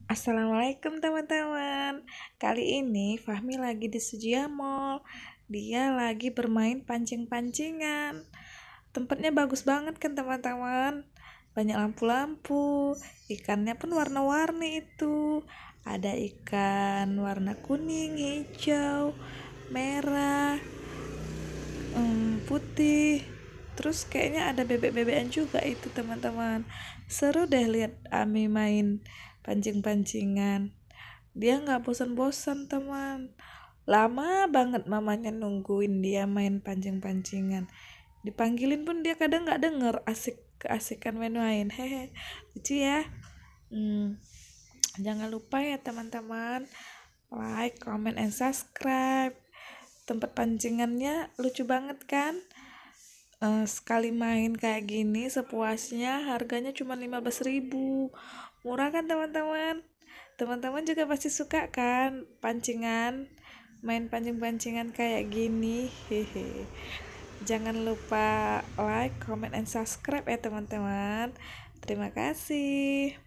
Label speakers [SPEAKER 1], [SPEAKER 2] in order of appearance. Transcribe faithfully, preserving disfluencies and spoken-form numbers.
[SPEAKER 1] Assalamualaikum teman-teman. Kali ini Fahmi lagi di Sujia Mall. Dia lagi bermain pancing-pancingan. Tempatnya bagus banget kan teman-teman. Banyak lampu-lampu. Ikannya pun warna-warni itu. Ada ikan warna kuning, hijau, merah, em, putih. Terus kayaknya ada bebek-bebekan juga itu teman-teman. Seru deh lihat Ami main pancing-pancingan. Dia nggak bosan-bosan teman. Lama banget mamanya nungguin dia main pancing-pancingan. Dipanggilin pun dia kadang nggak denger, asik keasikan main-main. Hehe, lucu ya. Hmm, jangan lupa ya teman-teman, like, comment, and subscribe. Tempat pancingannya lucu banget kan? Eh, sekali main kayak gini sepuasnya, harganya cuma lima belas ribu. Murah kan teman-teman? Teman-teman juga pasti suka kan pancingan, main pancing-pancingan kayak gini. Hehe. Jangan lupa like, comment, and subscribe ya teman-teman. Terima kasih.